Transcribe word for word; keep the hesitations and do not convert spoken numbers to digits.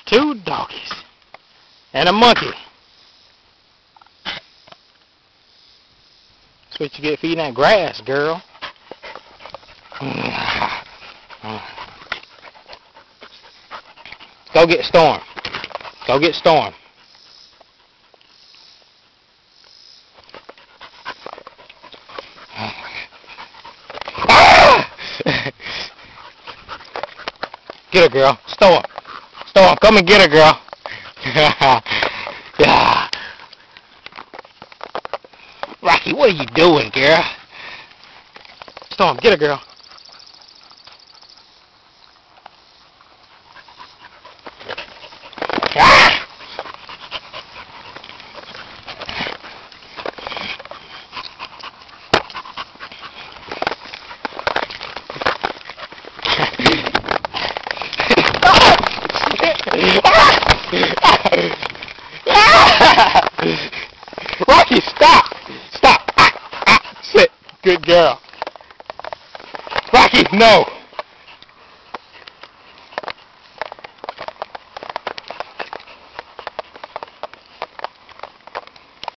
Two doggies. And a monkey. That's what you get feeding that grass, girl. Go get Storm. Go get Storm. Get her, girl. Storm. Storm, come and get her, girl. Yeah. Rocky, what are you doing, girl? Storm, get her, girl. Ah! Rocky, stop! Stop! Ah, ah, sit. Good girl. Rocky, no!